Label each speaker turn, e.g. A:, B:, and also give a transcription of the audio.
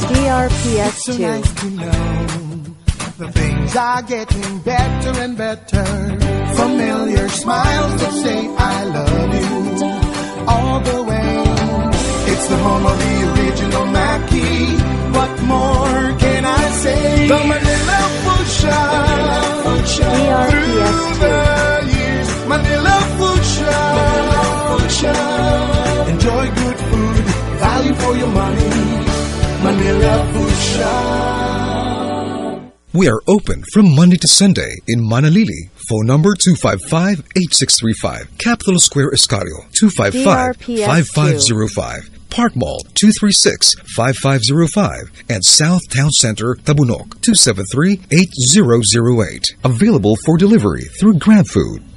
A: DRPS
B: so nice to know the things are getting better and better. Familiar smiles that say I love you all the way. It's the home of the original Mackie. What more can I say? The Manila Foodshoppe.
A: DRPS
B: Through the years, Manila Foodshoppe. Enjoy good food, value for your money. Manila Foodshoppe.
C: We are open from Monday to Sunday in Manalili. Phone number 255-8635. Capital Square, Escario, 255-5505. Park Mall, 236-5505. And South Town Center, Tabunok, 273-8008. Available for delivery through Grab Food.